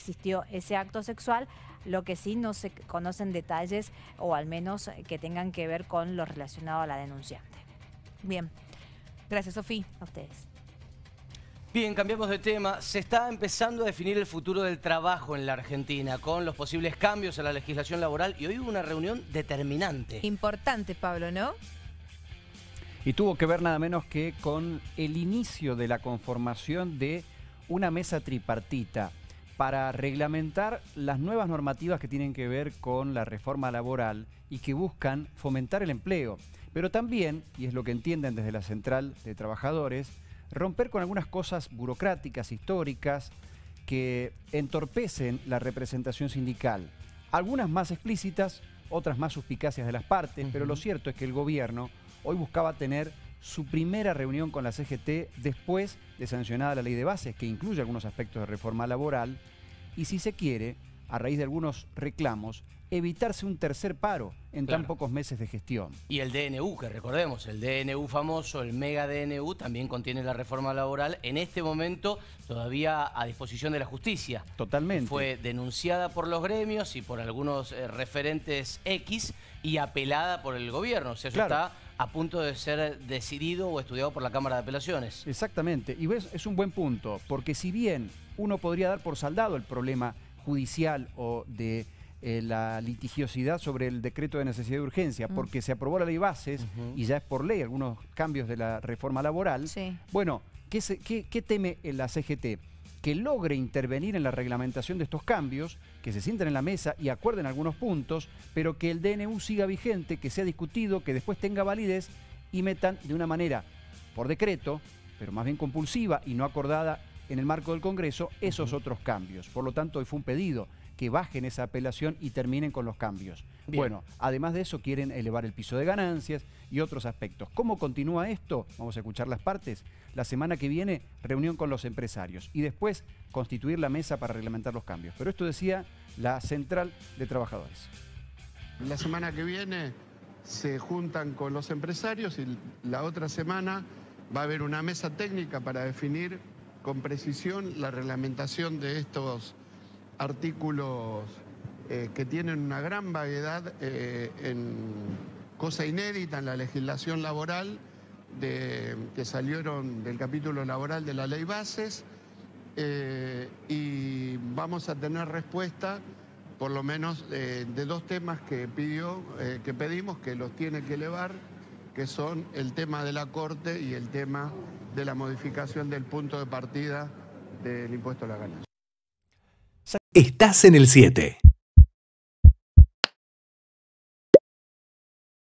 existió ese acto sexual. Lo que sí no se conocen detalles, o al menos que tengan que ver con lo relacionado a la denunciante. Bien. Gracias, Sofía. A ustedes. Bien, cambiamos de tema. Se está empezando a definir el futuro del trabajo en la Argentina con los posibles cambios a la legislación laboral y hoy hubo una reunión determinante. Importante, Pablo, ¿no? Y tuvo que ver nada menos que con el inicio de la conformación de una mesa tripartita para reglamentar las nuevas normativas que tienen que ver con la reforma laboral y que buscan fomentar el empleo. Pero también, y es lo que entienden desde la Central de Trabajadores, romper con algunas cosas burocráticas, históricas, que entorpecen la representación sindical. Algunas más explícitas, otras más suspicacias de las partes, pero lo cierto es que el gobierno hoy buscaba tener su primera reunión con la CGT después de sancionada la ley de bases, que incluye algunos aspectos de reforma laboral, y si se quiere, a raíz de algunos reclamos, evitarse un tercer paro en tan pocos meses de gestión. Y el DNU, que recordemos, el DNU famoso, el mega DNU, también contiene la reforma laboral, en este momento todavía a disposición de la justicia. Totalmente. Fue denunciada por los gremios y por algunos referentes X y apelada por el gobierno. O sea, eso está a punto de ser decidido o estudiado por la Cámara de Apelaciones. Exactamente. Y ves, es un buen punto, porque si bien uno podría dar por saldado el problema judicial o de la litigiosidad sobre el decreto de necesidad de urgencia, porque se aprobó la ley bases y ya es por ley algunos cambios de la reforma laboral. Bueno, ¿qué teme la CGT? Que logre intervenir en la reglamentación de estos cambios, que se sienten en la mesa y acuerden algunos puntos, pero que el DNU siga vigente, que sea discutido, que después tenga validez y metan de una manera por decreto, pero más bien compulsiva y no acordada en el marco del Congreso, esos otros cambios. Por lo tanto, hoy fue un pedido que bajen esa apelación y terminen con los cambios. Bien. Bueno, además de eso quieren elevar el piso de ganancias y otros aspectos. ¿Cómo continúa esto? Vamos a escuchar las partes. La semana que viene, reunión con los empresarios y después constituir la mesa para reglamentar los cambios. Pero esto decía la Central de Trabajadores. La semana que viene se juntan con los empresarios y la otra semana va a haber una mesa técnica para definir con precisión la reglamentación de estos artículos que tienen una gran vaguedad cosa inédita en la legislación laboral que salieron del capítulo laboral de la ley bases y vamos a tener respuesta por lo menos de dos temas que pedimos que los tiene que elevar, que son el tema de la Corte y el tema de la modificación del punto de partida del impuesto a la ganancia. Estás en el 7.